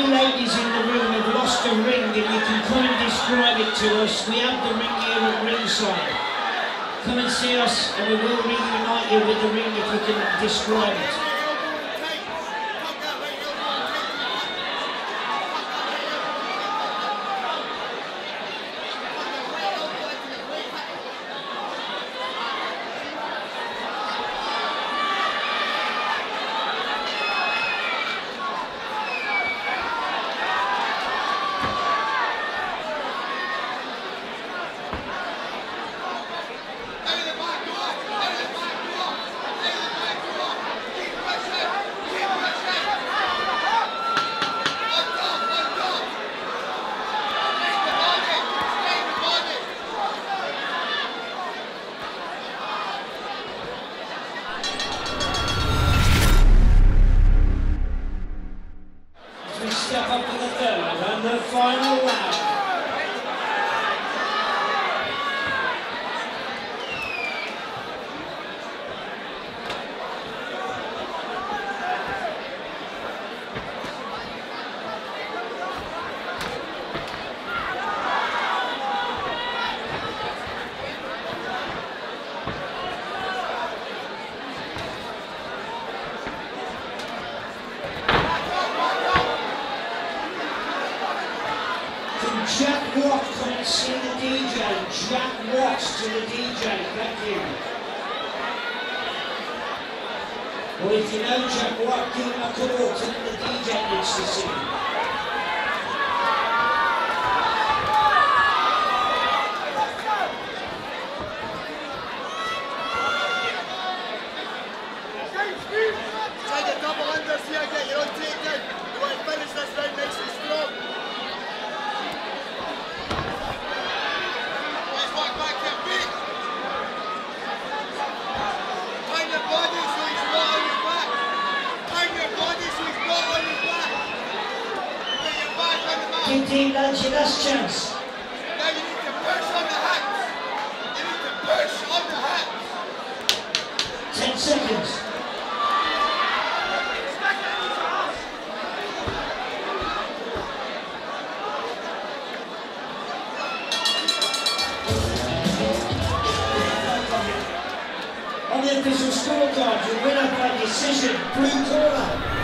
ladies in the room have lost a ring and you can come and describe it to us, we have the ring here at ringside. Come and see us and we will reunite you with the ring if you can describe it. Step up to the third and the final round. Jack Watt, come and see the DJ. Jack Watt to the DJ, thank you. Well, if you know Jack Watt, give him a call, tell him the DJ needs to see him. Try the double unders here, get your own takedown. You want to finish this round nice and strong. Give Team Lunch your last chance. Now you need to push on the hats. You need to push on the hats. 10 seconds. On the official scorecard, your winner by decision, blue corner.